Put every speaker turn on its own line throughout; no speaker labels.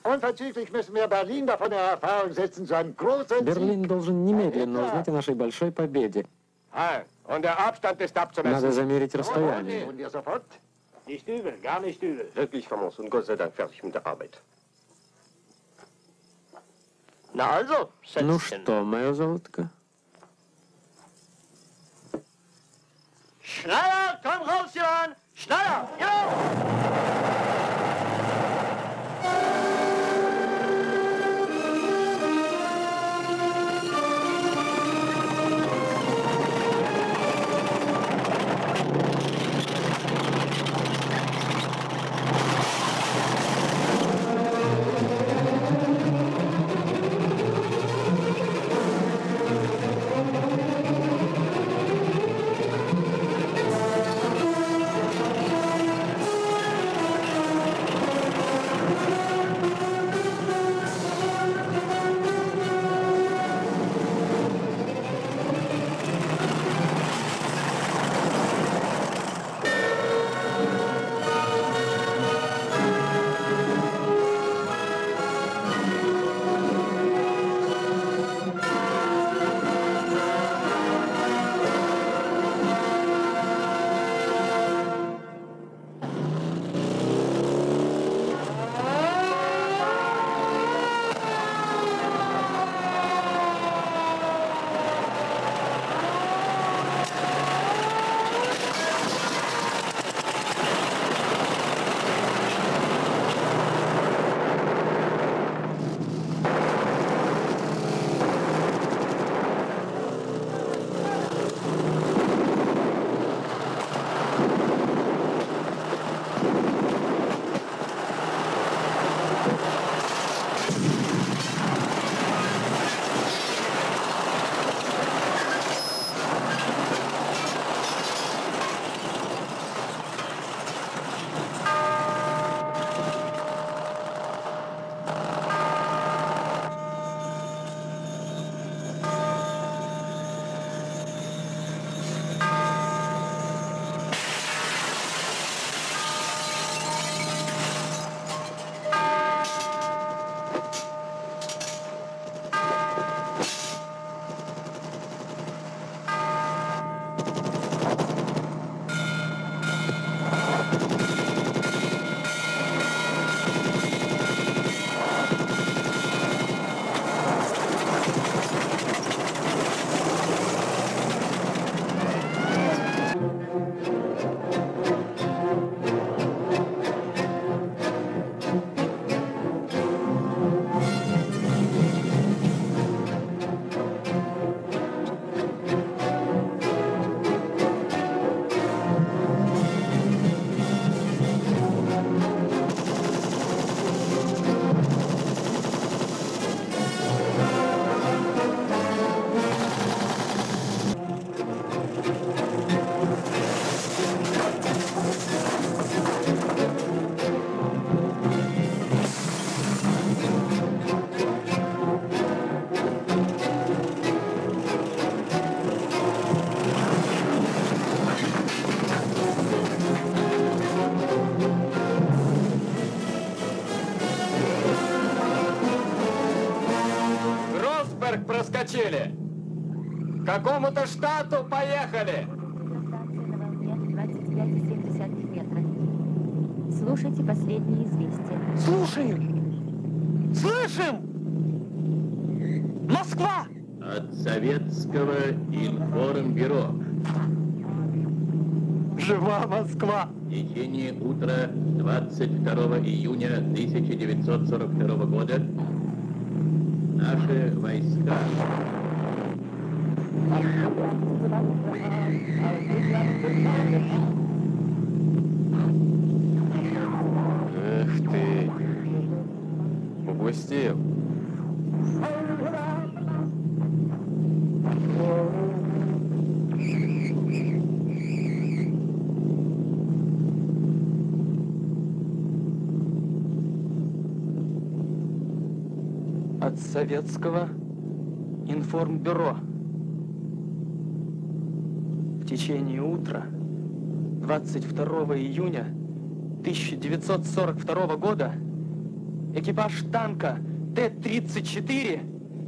Unverzüglich müssen wir Berlin davon in Erfahrung setzen, so einen großen
Берлин должен немедленно узнать о нашей большой победе. Надо замерить расстояние.
Nicht übel, gar nicht übel. Wirklich famos und Gott sei Dank fertig mit der Arbeit. Na also,
Ну
Schätzchen.
что, мое золотко?
Schneller, komm raus, Johann! Schneller, ja!
Проскочили. К какому-то штату поехали.
Слушайте последние известия.
Слушаем! Слышим! Москва!
От советского информбюро.
Жива Москва!
В течение утра 22 июня 1942 года наши войска
Эх ты, упустил.
От советского информбюро. В течение утра 22 июня 1942 года экипаж танка Т-34,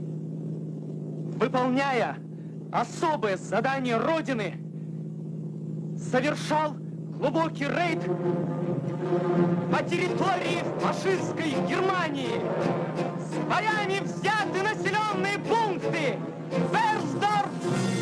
выполняя особое задание Родины, совершал глубокий рейд по территории фашистской Германии. С боями взяты населенные пункты Берсдорф,